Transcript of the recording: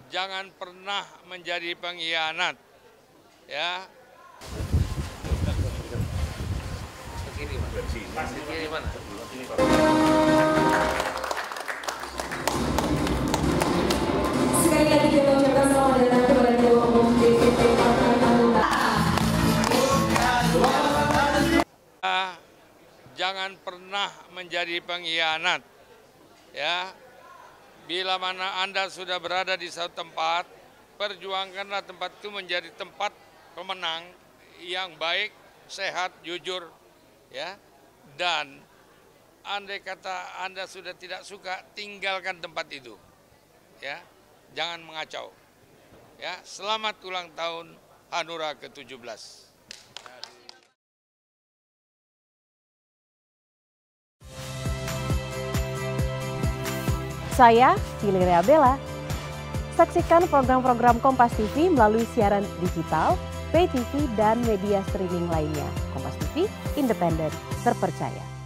jangan pernah menjadi pengkhianat, ya. Sekali lagi kita ucapkan selamat datang kepada Ketua Umum DPP Partai Hanura. Jangan pernah menjadi pengkhianat, ya. Bila mana Anda sudah berada di satu tempat, perjuangkanlah tempat itu menjadi tempat pemenang yang baik, sehat, jujur, ya. Dan andai kata Anda sudah tidak suka, tinggalkan tempat itu, ya. Jangan mengacau, ya. Selamat ulang tahun Hanura ke-17. Saya Viliria Bella. Saksikan program-program Kompas TV melalui siaran digital, pay TV, dan media streaming lainnya. Kompas TV, independen, terpercaya.